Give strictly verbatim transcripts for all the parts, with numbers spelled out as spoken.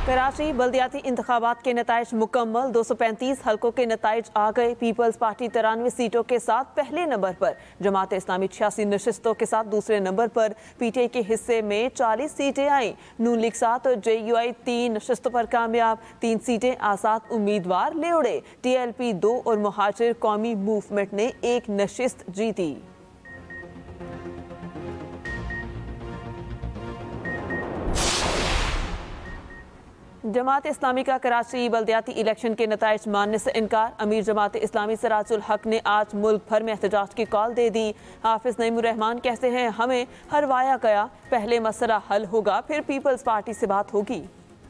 कराची बल्दियाती इंतखाबात के नताइज मुकम्मल। दो सौ पैंतीस हल्कों के नताइज आ गए। पीपल्स पार्टी तिरानवे सीटों के साथ पहले नंबर पर, जमात इस्लामी छियासी नशिस्तों के साथ दूसरे नंबर पर। पीटीआई के हिस्से में चालीस सीटें आईं। नून लीग सात और जे यू आई तीन नशिस्तों पर कामयाब। तीन सीटें आजाद उम्मीदवार ले उड़े। टी एल पी दो और मुहाजिर कौमी मूवमेंट ने एक नशिस्त जीती। जमात इस्लामी का कराची बल्दियाती इलेक्शन के नताइज मानने से इनकार। अमीर जमात इस्लामी सिराजुल हक ने आज मुल्क भर में एहतजाज की कॉल दे दी। हाफिज नईमुर रहमान कहते हैं, हमें हरवाया गया, पहले मसला हल होगा फिर पीपल्स पार्टी से बात होगी।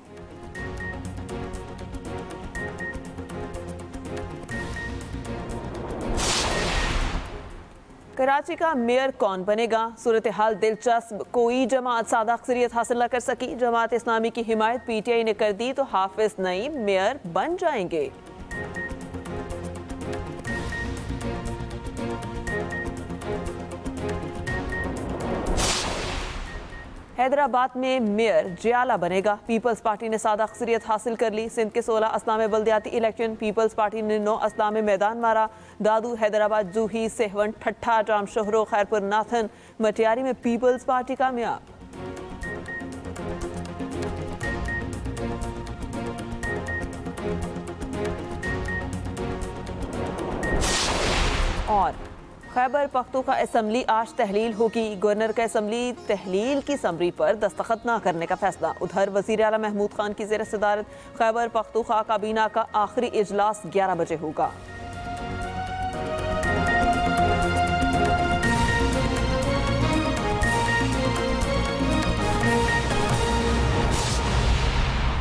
कराची का मेयर कौन बनेगा? सूरत हाल दिलचस्प। कोई जमात सादा अक्सरियत हासिल न कर सकी। जमात इस्लामी की हिमायत पीटीआई ने कर दी तो हाफिज नईम मेयर बन जाएंगे। हैदराबाद में मेयर जियाला बनेगा। पीपल्स पार्टी ने सादा अक्सरियत हासिल कर ली। सिंध के सोलह अजला में बल्दियाती इलेक्शन, पीपल्स पार्टी ने नौ अजला में मैदान मारा। दादू, हैदराबाद, जूही, सेहवन, ठट्ठा, जाम शोहरो, खैरपुर, नाथन, मटियारी में पीपल्स पार्टी कामयाब। और खैबर पख्तूनख्वा असम्बली आज तहलील होगी। गवर्नर का असम्बली तहलील की समरी पर दस्तखत न करने का फैसला। उधर वज़ीर आला महमूद खान की ज़ेर सदारत खैबर पख्तूनख्वा काबीना का आखिरी इजलास ग्यारह बजे होगा।